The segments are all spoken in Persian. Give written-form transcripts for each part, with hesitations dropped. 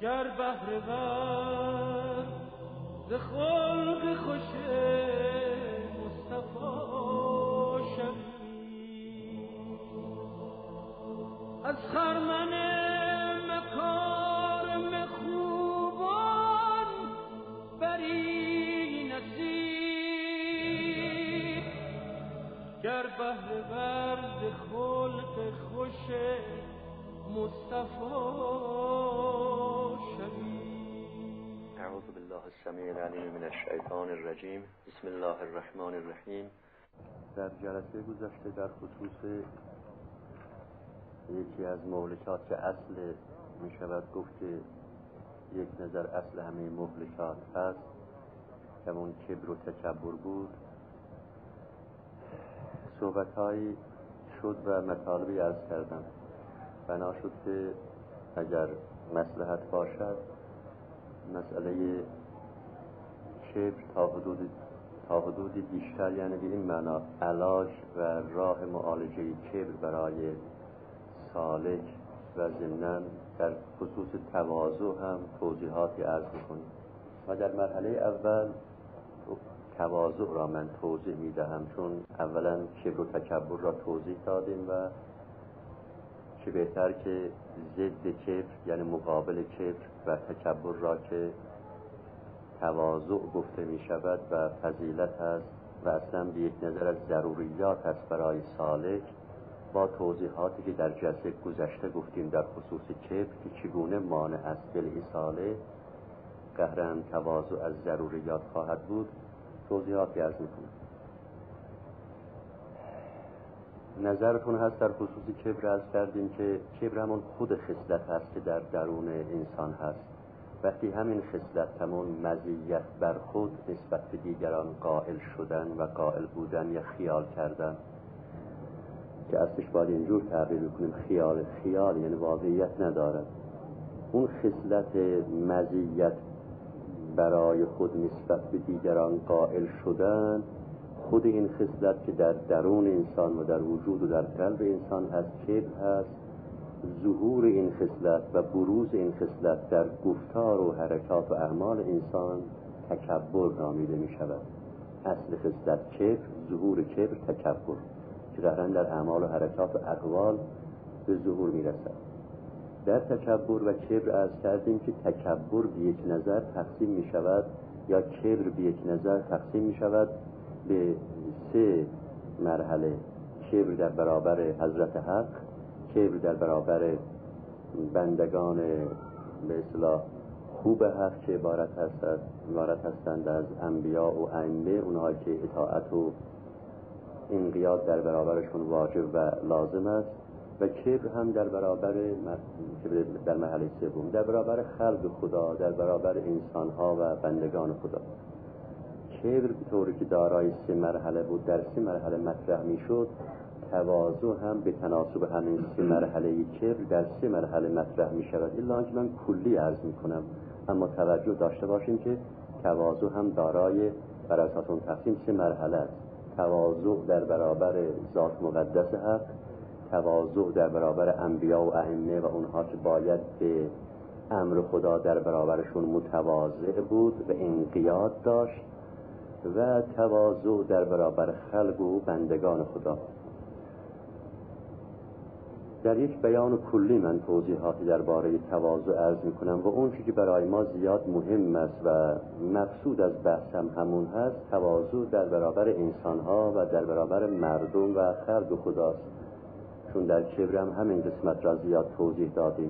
گر بهره ور ز خلق خوش مصطفی شوی، از خرمن مکارم خوبان بری نصیب، گر بهره ور ز خلق خوش مصطفی شوی. اعوذ بالله السمیع العلیم من الشیطان الرجیم. بسم الله الرحمن الرحیم. در جلسه گذشته در خصوص یکی از مهلکات که اصل می شود گفت که یک نظر اصل همه مهلکات هست که اون کبر و تکبر بود، صحبتهایی شد و مطالبی عرض کردم. بنا شد که اگر مصلحت باشد مسئله کبر تا حدودی بیشتر، یعنی به این معنا علاج و راه معالجه کبر برای سالک و ضمناً در خصوص تواضع هم توضیحاتی عرض می‌کنیم و در مرحله اول تواضع را من توضیح می‌دهم، چون اولا کبر و تکبر را توضیح دادیم و چه بهتر که ضد کبر یعنی مقابل کبر و تکبر را که تواضع گفته می شود و فضیلت است و اصلا به یک نظر از ضروریات است برای سالک، با توضیحاتی که در جلسه گذشته گفتیم در خصوص کبر که چگونه مانع است دل سالک، قهرن تواضع از ضروریات خواهد بود، توضیحاتی عرض می کنم. نظرتون هست در خصوص کبر عرض کردیم که کبر همون خود خصلت هست که در درون انسان هست. وقتی همین خصلت همون مزیت بر خود نسبت به دیگران قائل شدن و قائل بودن یا خیال کردن، که اصلش باید اینجور تعبیر بکنیم خیال یعنی واقعیت ندارد، اون خصلت مزیت برای خود نسبت به دیگران قائل شدن، خود این خصلت که در درون انسان و در وجود و در قلب انسان هست کبر هست. ظهور این خصلت و بروز این خصلت در گفتار و حرکات و اعمال انسان تکبر نامیده می شود. اصل خصلت کبر، ظهور کبر تکبر که قهرن در اعمال و حرکات و اقوال به ظهور می رسد. در تکبر و کبر عرض کردیم که تکبر به یک نظر تقسیم می شود یا کبر به یک نظر تقسیم می شود به 3 مرحله: کبر در برابر حضرت حق، کبر در برابر بندگان به اصطلاح خوب حق که عبارت هستند از انبیاء و ائمه، اونهایی که اطاعت و انقیاد در برابرشون واجب و لازم است، و کبر هم در برابر در مرحله سوم در برابر خلق خدا، در برابر انسانها و بندگان خدا. کبر به طوری که دارای 3 مرحله بود در 3 مرحله مطرح می شد، تواضع هم به تناسب همین 3 مرحله کبر در 3 مرحله مطرح می شود. الا اینکه من کلی عرض می کنم، اما توجه داشته باشیم که تواضع هم دارای بر اساس اون تقسیم 3 مرحله است: تواضع در برابر ذات مقدس حق، تواضع در برابر انبیا و ائمه و اونها که باید به امر خدا در برابرشون متواضع بود و انقیاد داشت، و تواضع در برابر خلق و بندگان خدا. در یک بیان کلی من توضیحاتی درباره تواضع عرض می‌کنم و اون چیزی که برای ما زیاد مهم است و مقصود از بحثم همون هست، تواضع در برابر انسان‌ها و در برابر مردم و خلق خداست، چون در کبر هم همین قسمت را زیاد توضیح دادیم.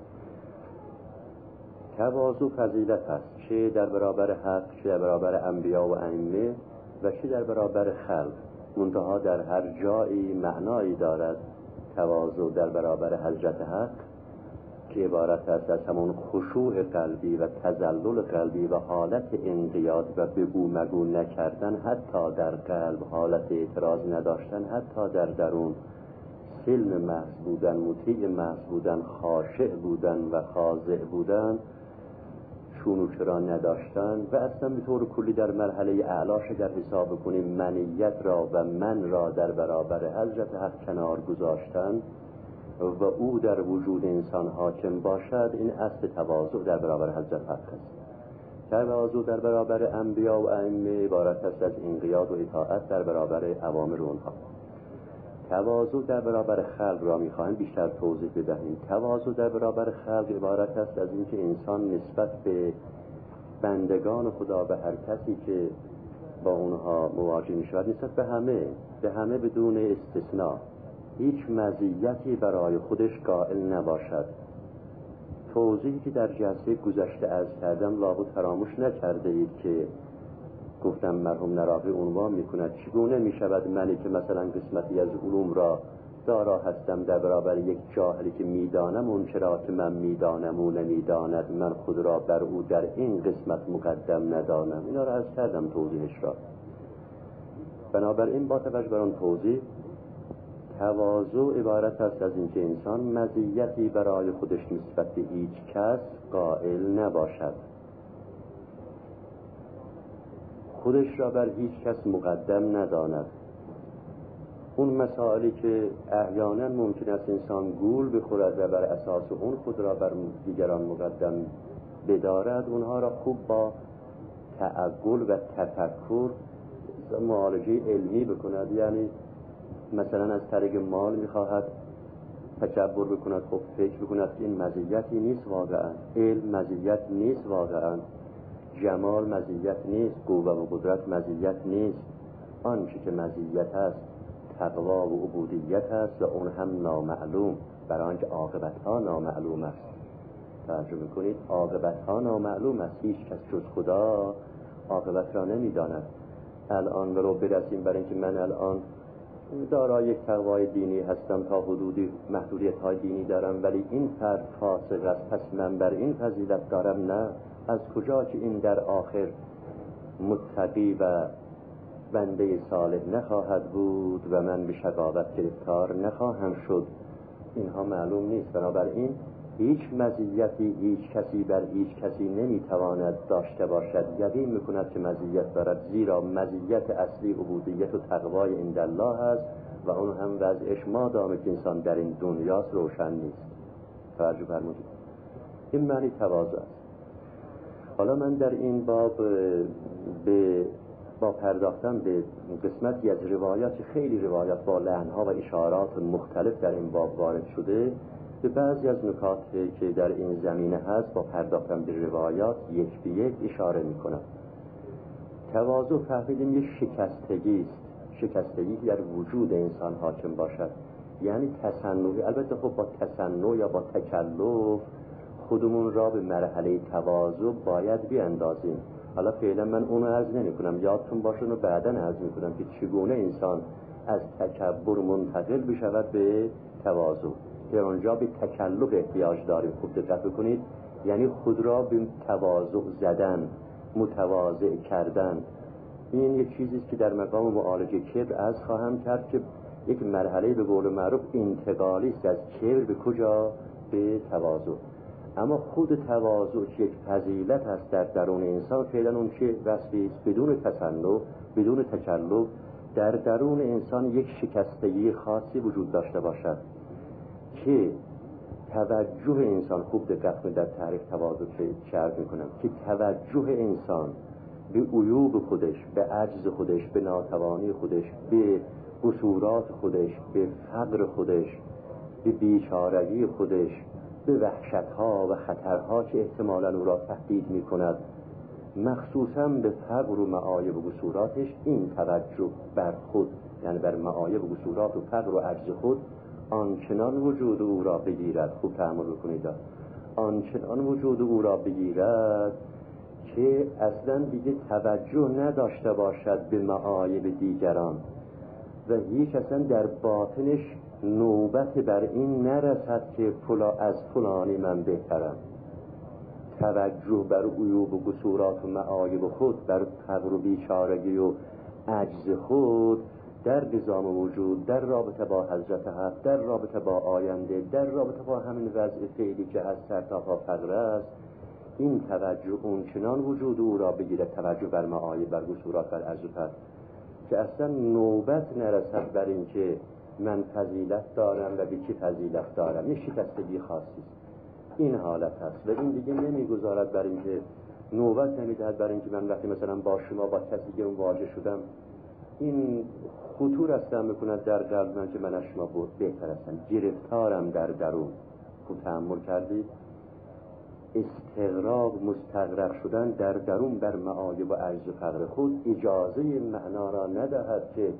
تواضع فضیلت است، چه در برابر حق، چه در برابر انبیا و ائمه و چه در برابر خلق. منتها در هر جایی معنایی دارد. تواضع در برابر حضرت حق که عبارت است از همون خشوع قلبی و تذلل قلبی و حالت انقیاد و بگو مگو نکردن، حتی در قلب حالت اعتراض نداشتن، حتی در درون سلم محض بودن، مطیع محض بودن، خاشع بودن و خاضع بودن، چون و چرا نداشتن، و اصلا به طور کلی در مرحله اعلاش اگر حساب کنیم منیت را و من را در برابر حضرت حق کنار گذاشتن و او در وجود انسان حاکم باشد، این اصل تواضع در برابر حضرت حق است. تواضع در برابر انبیا و ائمه عبارت است از انقیاد و اطاعت در برابر اوامر اونها. تواضع در برابر خلق را می‌خواهیم بیشتر توضیح بدهیم. تواضع در برابر خلق عبارت است از اینکه انسان نسبت به بندگان خدا و هر کسی که با اونها مواجه می‌شود، نسبت به همه بدون استثناء هیچ مزیتی برای خودش قائل نباشد. توضیحی که در جلسه گذشته عرض کردم لابد فراموش نکرده اید که گفتم مرحوم نراقی عنوان میکند چگونه میشود منی که مثلا قسمتی از علوم را دارا هستم در برابر یک جاهلی که میدانم اون چرا که من میدانم او نمیداند، من خود را بر او در این قسمت مقدم ندانم. اینا را عرض کردم توضیحش را. بنابراین با توجه بر آن توضیح، تواضع عبارت است از اینکه انسان مزیتی برای خودش نسبت به هیچ کس قائل نباشد، خودش را بر هیچ کس مقدم نداند. اون مسائلی که احیانا ممکن است انسان گول بخورد و بر اساس اون خود را بر دیگران مقدم بدارد، اونها را خوب با تعقل و تفکر معالجه علمی بکند. یعنی مثلا از طریق مال میخواهد تکبر بکند، خب فکر بکند که این مزیتی نیست واقعا، علم مزیت نیست واقعا، جمال مزیت نیست، قوه و قدرت مزیت نیست. آنچه که مزیت است تقوا و عبودیت است و اون هم نامعلوم، برای آنکه عاقبتها نامعلوم است. توجه میکنید، عاقبتها نامعلوم است، هیچ کس جز خدا عاقبت را نمیداند. الان رو برسیم برای اینکه من الان دارای یک تقوای دینی هستم، تا حدودی محدودیت های دینی دارم، ولی این فرد فاسق است پس من بر این فضیلت دارم. نه، از کجا که این در آخر متقی و بنده صالح نخواهد بود و من به شقاوت گرفتار نخواهم شد، اینها معلوم نیست. بنابراین هیچ مزیتی هیچ کسی بر هیچ کسی نمیتواند داشته باشد. یقین میکند که مزیت دارد، زیرا مزیت اصلی عبودیت و تقوای عندالله است و اون هم وضعش مادام که انسان در این دنیاست روشن نیست. توجه فرمودید، این معنی تواضع است. حالا من در این باب با پرداختن به قسمتی از روایات، خیلی روایات با لحن‌ها و اشارات مختلف در این باب وارد شده، به بعضی از نکات که در این زمینه هست با پرداختن به روایات یک به یک اشاره می‌کنم. تواضع فهمیدیم یک شکستگی است، شکستگی در وجود انسان حاکم باشد، یعنی تصنعی. البته خب با تصنع یا با تکلف خودمون را به مرحله تواضع باید بیاندازیم. حالا فعلا من اونو عرض نمی کنم، یادتون باشه و بعداً عرض می کنم که چگونه انسان از تکبر منتقل بشود به تواضع. در آنجا به تکلف احتیاج داریم. خوب دقت بکنید، یعنی خود را به تواضع زدن، متواضع کردن. این یک چیزی است که در مقام معالجه کبر عرض خواهم کرد که یک مرحله به قول معروف انتقالی است از کبر به کجا؟ به تواضع. اما خود تواضع که یک فضیلت است در درون انسان، فعلا اون چه وصفی است بدون تصنع، بدون تکلف در درون انسان یک شکستگی خاصی وجود داشته باشد که توجه انسان، خوب دقت کنید در تعریف تواضع چه عرض میکنم، که توجه انسان به عیوب خودش، به عجز خودش، به ناتوانی خودش، به قصورات خودش، به فقر خودش، به بیچارگی خودش، به وحشتها و خطرها که احتمالاً او را تهدید میکند، مخصوصاً به فقر و معایب و قصوراتش، این توجه بر خود، یعنی بر معایب و قصورات و فقر و عجز خود، آنچنان وجود او را بگیرد. خوب تأمل بکنید، آنچنان وجود او را بگیرد که اصلا دیگه توجه نداشته باشد به معایب دیگران و هیچ اصلا در باطنش نوبت بر این نرسد که از فلانی من بهترم. توجه بر عیوب و قصورات و معایب خود، بر فقر و بیچارگی و عجز خود در نظام وجود، در رابطه با حضرت حق، در رابطه با آینده، در رابطه با همین وضع فعلی که از سر تا پا فقر است، این توجه اون چنان وجود او را بگیرد، توجه بر معایب، بر قصورات، بر عجز، که اصلا نوبت نرسد بر این که من فضیلت دارم و به کی فضیلت دارم، یه شکستگی خاصی است. این حالت هست و این دیگه نمیگذارد بر اینکه نوبت نمیدهد بر اینکه من وقتی مثلا با شما با کسی دیگه مواجه شدم این خطور هستم بکند در قلب من که من از شما بهتر هستم، گرفتارم در درون. خود تأمل کردید استغراق مستغرق شدن در درون بر معایب و عجز و فقر خود اجازه معنا را ندهد که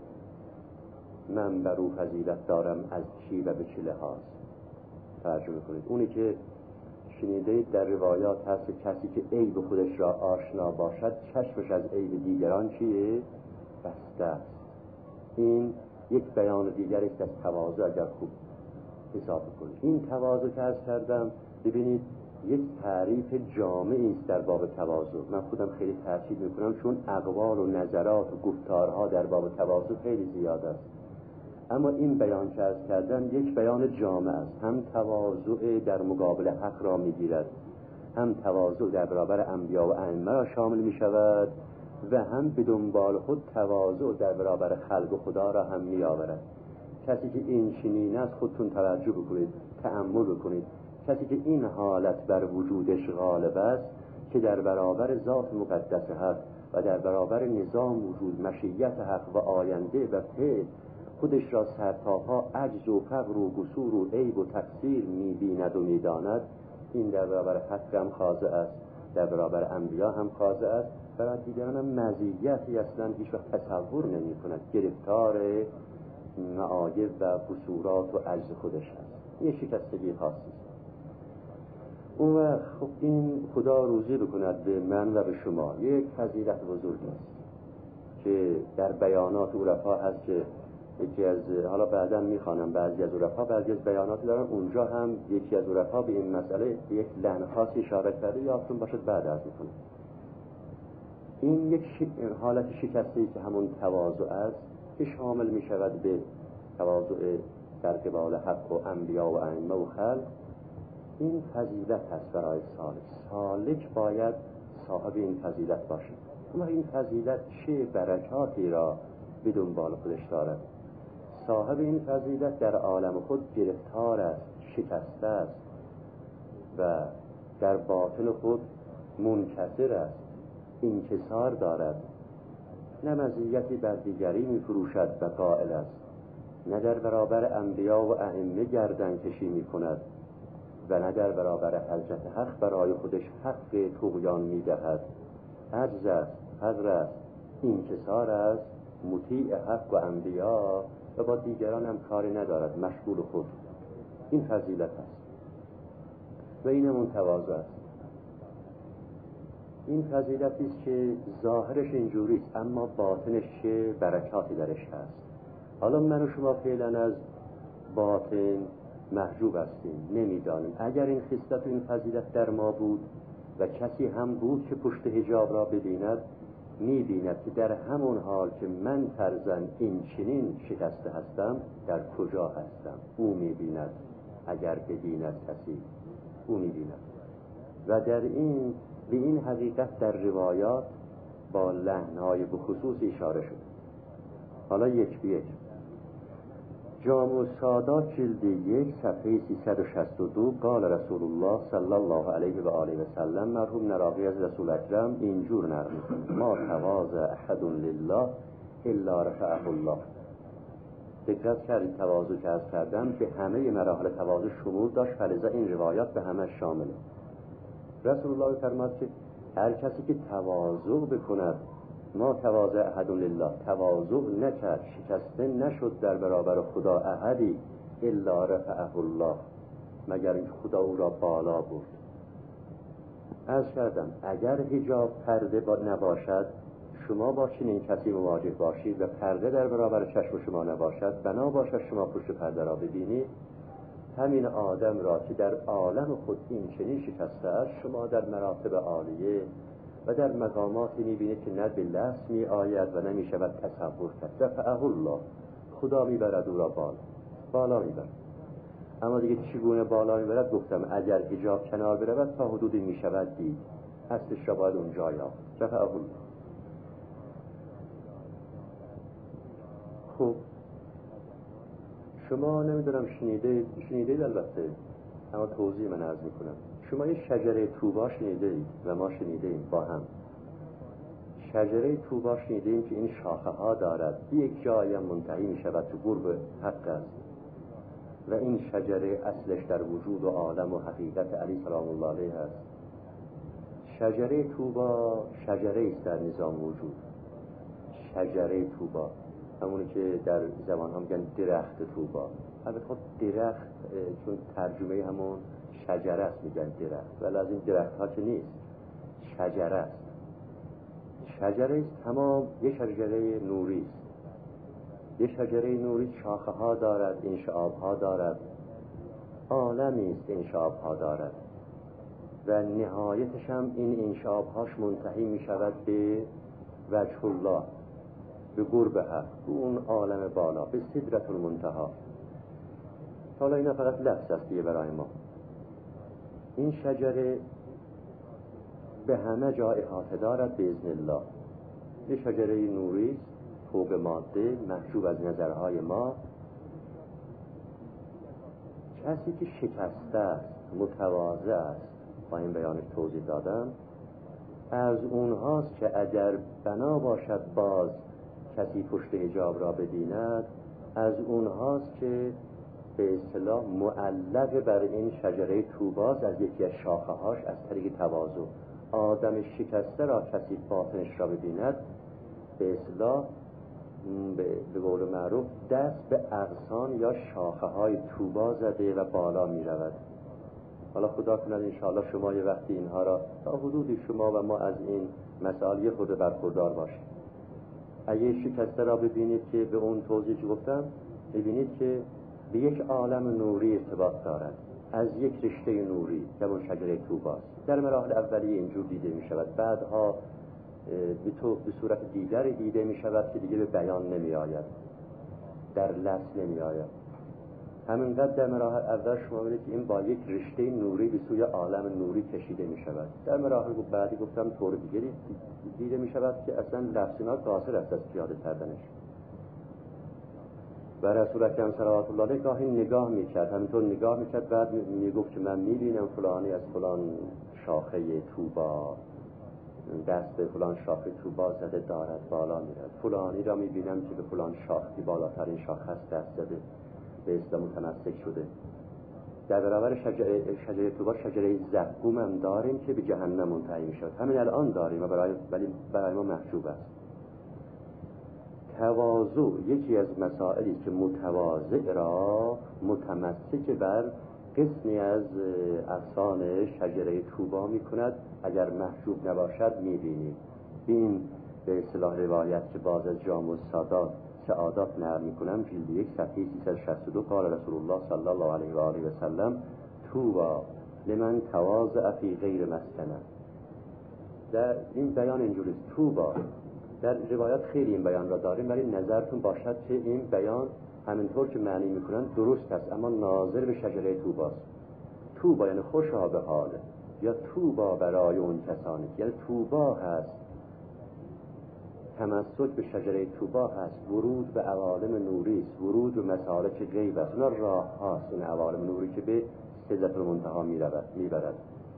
من بر او فضیلت دارم از چی و به چه لحاظ. ترجمه کنید. اونی که شنیده در روایات هست کسی که عیب خودش را آشنا باشد چشمش از عیب دیگران چیه؟ بسته است. این یک بیان دیگر است از تواضع اگر خوب حساب کنید. این تواضع که عرض کردم ببینید یک تعریف جامعی است در باب تواضع. من خودم خیلی تأکید میکنم چون اقوال و نظرات و گفتارها در باب تواضع خیلی زیاد است، اما این بیان که عرض کردم یک بیان جامع است. هم تواضع در مقابل حق را میگیرد، هم تواضع در برابر انبیا و ائمه را شامل میشود و هم به دنبال خود تواضع در برابر خلق و خدا را هم میآورد. کسی که این چنین است خودتون توجه بکنید، تأمل بکنید. کسی که این حالت بر وجودش غالب است که در برابر ذات مقدس حق و در برابر نظام وجود مشیت حق و آینده و فعل خودش را سرتاپا عجز و فقر و قصور و عیب و تقصیر می‌بیند و می‌داند، این در برابر حق هم خاضع است، در برابر انبیا هم خاضع است، برای دیگران هم مزیتی اصلا هیچ وقت تصور نمی‌کند، گرفتار معایب و قصورات و عجز خودش است. یه شکستگی خاصی است. اون وقت خب این خدا روزی بکند به من و به شما یک فضیلت بزرگی است که در بیانات عرفا هست که یکی از حالا بعدا میخوانم بعضی از عرفا بعضی از بیانات دارن، اونجا هم یکی از عرفا به این مسئله یک لحن خاصی اشاره کرده، یادتون باشد بعد عرض میکنم. این یک حالت شکسته‌ای که همون تواضع است که شامل میشود به تواضع در قبال حق و انبیا و ائمه و خلق. این فضیلت هست برای سالک باید صاحب این فضیلت باشد. اما این فضیلت چه برکاتی را به دنبال خودش دارد؟ صاحب این فضیلت در عالم خود گرفتار است، شکسته است و در باطن خود منکسر است، انکسار دارد، نه مزیتی بر دیگری می‌فروشد و قائل است، نه در برابر انبیا و ائمه گردن کشی می‌کند و نه در برابر حضرت حق برای خودش حق طغیان می‌دهد. عجز است، فقر است، انکسار است، مطیع حق و انبیا و با دیگران هم کاری ندارد، مشغول خود. این فضیلت است و این همون تواضع است. این فضیلتی است که ظاهرش اینجوری است اما باطنش چه برکاتی درش هست. حالا من و شما فعلا از باطن محجوب هستیم، نمیدانیم. اگر این خصلت و این فضیلت در ما بود و کسی هم بود که پشت حجاب را ببیند، می‌بیند که در همون حال که من فرضاً این چنین شکسته هستم در کجا هستم. او می‌بیند، اگر ببیند کسی او می‌بیند. و در این به این حقیقت در روایات با لحن‌های بخصوص اشاره شد. حالا یک به یک. جامع السادات جلد 1 صفحه 362 قال رسول الله صلی الله علیه و آله و سلم، مرحوم نراقی از رسول اکرم اینجور نقل می‌کنه: ما تواضع احد لله الا رفعه الله. دقت کردید تواضع که عرض کردم به همه مراحل تواضع شمول داشت، فلذا این روایات به همه شامله. رسول الله فرمود که هر کسی که تواضع بکند، ما تواضع احد لله، تواضع نکرد، شکسته نشد در برابر خدا احدی الا رفعه الله، مگر این خدا او را بالا برد. عرض کردم اگر حجاب پرده نباشد، شما با چنین کسی مواجه باشید و پرده در برابر چشم شما نباشد، بنا باشد شما پشت پرده را ببینید، همین آدم را که در عالم خود این چنین شکسته است، شما در مراتب عالیه و در مقاماتی می‌بینید که نه به لمس می‌آید و نمی‌شود تصور کرد. رفعه الله، خدا می‌برد او را بالا می‌برد. اما دیگه چگونه بالا می‌برد گفتم اگر حجاب کنار برود تا حدودی می‌شود دید، اصلش را باید اونجا یافت. رفعه الله. خب شما نمیدونم شنیدید البته، اما توضیح من عرض میکنم. شما یه شجره طوبا شنیدید و ما شنیدیم با هم. شجره طوبا شنیدیم که این شاخه ها دارد، یک جایی هم منتهی می شود تو قرب حق است و این شجره اصلش در وجود و عالم و حقیقت علی سلام الله علیه است. شجره طوبا شجره است در نظام وجود. شجره طوبا همونی که در زبان ها میگن درخت طوبا. البته خب درخت چون ترجمه همون شجره است میگن درخت، ولی از این درخت ها که نیست، شجره است. شجره است تمام، یه شجره نوری است. یه شجره نوری شاخه ها دارد، انشعاب ها دارد، عالمی است انشعاب ها دارد و نهایتش هم این انشعاب هاش منتهی می شود به وجه الله، به قرب حق، به اون عالم بالا، به سدرة المنتهی. حالا اینا فقط لفظ است دیگه برای ما. این شجره به همه جا احاطه دارد باذن الله. یه شجره نوری است، فوق ماده، محجوب از نظرهای ما. کسی که شکسته است، متواضع است، با این بیانش توضیح دادم، از اونهاست که اگر بنا باشد باز کسی پشت حجاب را ببیند، از اونهاست که به اصطلاح معلق بر این شجره طوباست، از یکی از شاخه هاش، از طریق تواضع. آدم شکسته را کسی باطنش را ببیند، به اصطلاح به قول معروف دست به اغصان یا شاخه های طوبا زده و بالا می رود. حالا خدا کند انشاءالله شما یه وقتی اینها را تا حدودی شما و ما از این مسائل یه خود برخوردار باشیم. اگه شکسته را ببینید که به اون توضیح که گفتم، ببینید که به یک عالم نوری ارتباط دارد، از یک رشته نوری که اون شجره طوباست. در مراحل اولیه اینجور دیده می شود، بعدها به صورت دیگر دیده می شود که دیگه به بیان نمی آید، در لفظ نمی آید. همینقدر در مراحل اول شما می‌بینید که این با یک رشته نوری به سوی عالم نوری کشیده می شود. در مراحل بعدی گفتم طور دیگری دیده می شود که اصلا لفظینا قاصر است از پیاده کردنش. و رسول اکرم صلوات الله علیه گاهی نگاه میکرد، همینطور نگاه میکرد، بعد میگفت که من میبینم فلانی از فلان شاخه طوبا دست به فلان شاخه طوبا زده دارد، بالا میرد. فلانی را میبینم که به فلان شاخه بالاترین شاخه است دست زده، به اسلام متمسک شده. در برابر شجره طوبا شجره زقوم هم داریم که به جهنم منتهی میشود. همین الان داریم و برای ما محجوب است. تواضع یکی از مسائلی که متواضع را متمسک بر قسمی از اغصان شجره طوبا می کند. اگر محجوب نباشد می بینید. این به اصطلاح روایت که باز از جامع سعادات نقل می کنم، جلد 1 صفحه 362 قال رسول الله صلی الله علیه و آله و سلم طوبا لمن تواضع فی غیر مسکنه. در این بیان اینجوری است. طوبا در روایات خیلی این بیان را داریم، ولی نظرتون باشد که این بیان همینطور که معنی میکنن درست است، اما ناظر به شجره طوباست. طوبا یعنی خوشا به حاله، یا طوبا برای اون کسانی، یعنی طوبا هست، تمسک به شجره طوبا هست، ورود به عوالم نوری است، ورود به مسالک غیب است. اونا راه هاست، این عوالم نوری که به سدرة المنتهی میبرد.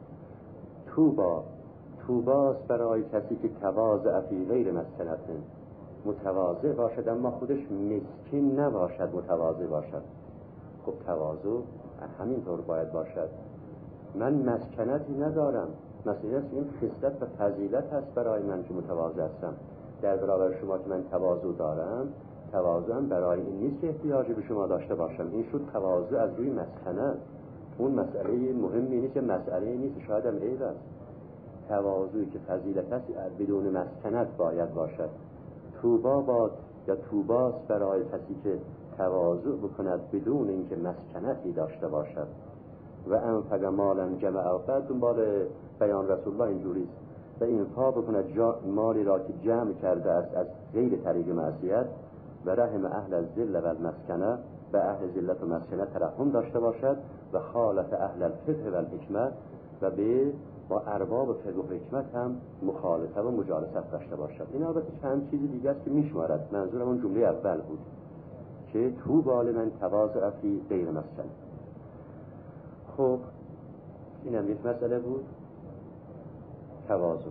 طوباست برای کسی که تواضع فی غیر مسکنه، متواضع باشد اما خودش مسکین نباشد، متواضع باشد. خب تواضع همینطور باید باشد. من مسکنتی ندارم، مثلا این خصلت و فضیلت هست برای من که متواضع هستم. در برابر شما که من تواضع دارم، تواضعم برای این نیست که احتیاجی به شما داشته باشم. این شد تواضع از روی مسکنه. اون مسئله مهمی نیست که مسئله نیست، شاید هم عیب است. تواضعی که فضیلت است بدون مسکنت باید باشد. طوبا باد یا طوباست برای کسی که تواضع بکند بدون اینکه مسکنتی داشته باشد. و انفق مالا جمع، بعد دنبال بیان رسول الله اینجوری است، و انفاق بکند مالی را که جمع کرده است از غیر طریق معصیت، و رحم اهل الذل و المسکنه، به اهل ذلت و مسکنه ترحم داشته باشد، و خالط اهل الفقه و الحکمه، و با ارباب فقه و حکمت هم مخالطه و مجالست داشته باشد. این البته چند چیز دیگه است که میشمارد، منظورم اون جمله اول بود که طوبی لمن تواضع فی غیر مسکن. خب اینم یک مسئله بود، تواضع.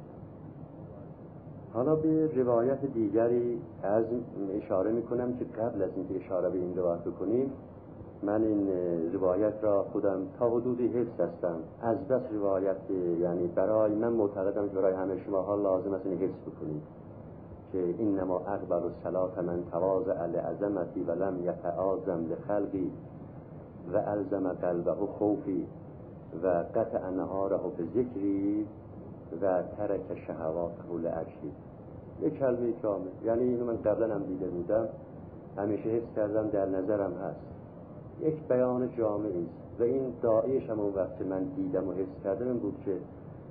حالا به روایت دیگری از اشاره میکنم که قبل از اینکه اشاره به این روایت بکنیم، من این روایت را خودم تا حدودی حفظ هستم. از بس روایت یعنی برای من معتقدم که برای همه شما ها لازم است این حفظ بکنید که انما اقبل الصلاة من تواضع لعظمتی و لم یتعاظم لخلقی و الزم قلبه خوفی و قطع نهاره بذکری و ترک شهواته لعجلی. یک کلمه کامل، یعنی اینو من قبلا هم دیده بودم، همیشه حفظ کردم، در نظرم هست، یک بیان جامعی است و این داعیش هم اون وقت من دیدم و حفظ کردم این بود که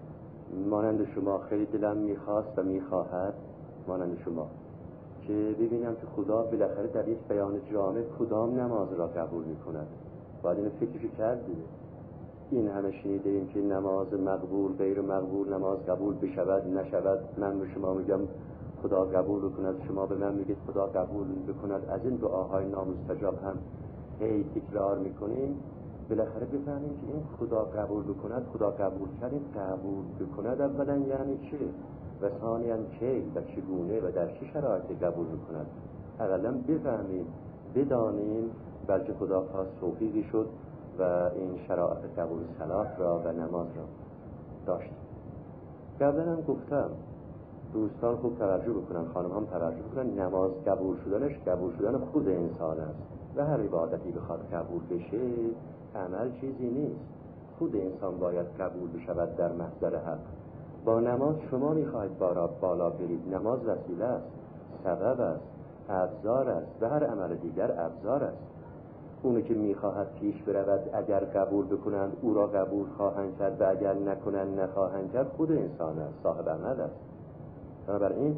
مانند شما خیلی دلم میخواست و میخواهد مانند شما که ببینم که خدا بالاخره در یک بیان جامع کدام نماز را قبول میکند. باید اینو فکرشو کردیم. این همه شنیده ایم که نماز مقبول غیر مقبول، نماز قبول بشود نشود، من به شما میگم خدا قبول بکند، شما به من میگید خدا قبول بکند. از این دعاهای نامستجاب هم هی تکرار میکنیم. بالاخره بفهمیم که این خدا قبول بکند، خدا قبول کردیم، قبول بکند اولا یعنی چه و ثانیاً کی و چگونه و در چه شرایطی قبول بکند. اولا بفهمیم، بدانیم، بلکه خدا پاس توفیقی شد و این شرایط قبول صلات را و نماز را داشت. قبلا هم گفتم دوستان خوب توجه بکنن، خانم هم توجه بکنن، نماز قبول شدنش قبول شدن خود انسان است و هر عبادتی بخواد قبول بشه عمل چیزی نیست، خود انسان باید قبول بشود در محضر حق. با نماز شما میخواهید بالا برید، نماز وسیله است، سبب است، ابزار است و هر عمل دیگر ابزار است. اونو که میخواهد پیش برود اگر قبول بکنند او را قبول خواهند کرد و اگر نکنند نخواهند کرد خود انسان است، صاحب عمل است. بنابراین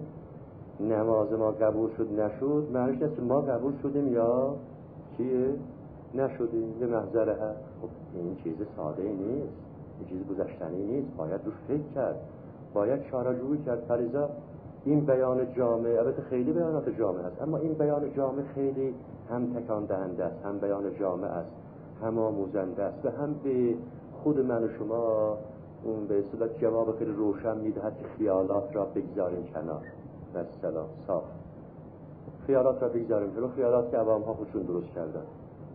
نماز ما قبول شد نشد معنیش نیست که ما قبول شدیم یا چیه نشدیم به محضر حق. خب این چیز ساده نیست، این چیز گذشتنی نیست، باید روش فکر کرد، باید چاره‌جویی کرد. فریضا این بیان جامع، البته خیلی بیانات جامع است، اما این بیان جامع خیلی هم تکان دهنده است، هم بیان جامع است، هم آموزنده است و هم به خود من و شما اون به اصطلاح جواب خیلی روشن میدهد که خیالات را بگذاریم کنار. مثلا صاف خیالات را بگذاریم کنار، خیالات که عوام ها خودشون درست کردن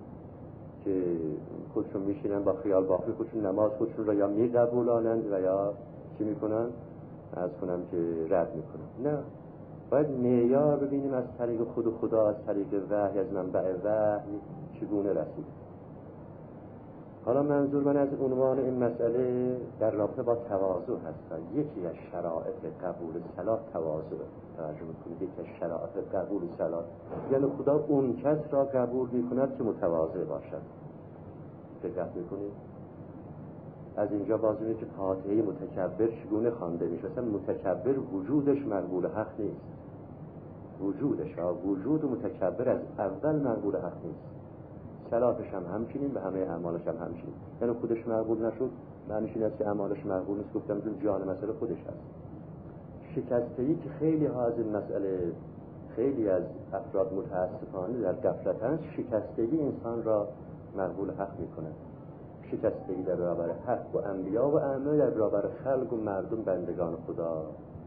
که خودشون میشینن با خیال باقی خودشون نماز خودشون را یا میقبولانند و یا چی میکنن؟ از کنم که رد میکنن. نه، باید معیار ببینیم از طریق خود خدا، از طریق وحی، از منبع وحی چگونه رسید. حالا منظور من از عنوان این مسئله در رابطه با تواضع هست. یکی از شرایط قبول صلات تواضع. توجه میکنید یکی از شرایط قبول صلات یعنی خدا اون کس را قبول میکند که متواضع باشد. دقت میکنید؟ از اینجا باز میبینید که فاتحه متکبر چگونه خوانده میشه. اصلا متکبر وجودش مقبول حق نیست، وجودش وجود متکبر از اول مقبول حق نیست. صلاتش هم همچنین و همه اعمالش هم همچنین. یعنی خودش مقبول نشد معنیش این است که اعمالش مقبول نیست. گفتم چون جان مسئله خودش هست. شکستگی که خیلی ها از این مسئله، خیلی از افراد متاسفانه در غفلتند، شکستگی انسان را مقبول حق میکنه. شکستگی در برابر حق و انبیا و ائمه، در برابر خلق و مردم بندگان خدا.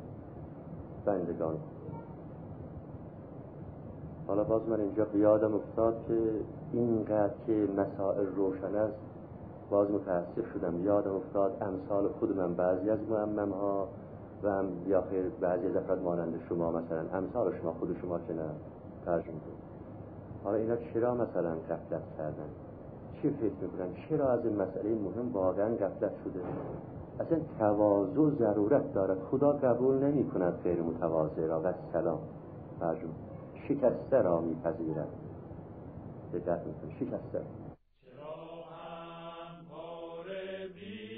حالا باز من اینجا یادم افتاد که اینقدر که مسائل روشن است باز متاسف شدم. یادم افتاد امثال خود من، بعضی از معمم ها و هم یا خیر بعضی از افراد مانند شما، مثلا امثال شما، خود شما که نه ترجمه کنید. حالا اینا چرا مثلا غفلت کردن؟ چی فکر میکنن؟ چرا از این مسئله مهم واقعا غفلت شده؟ اصلا تواضع ضرورت دارد. خدا قبول نمی کند غیر متواضع را و سلام ترجمه شکسته را میپذیرد. دقت میکنید، شکسته. چرا هم پاره بی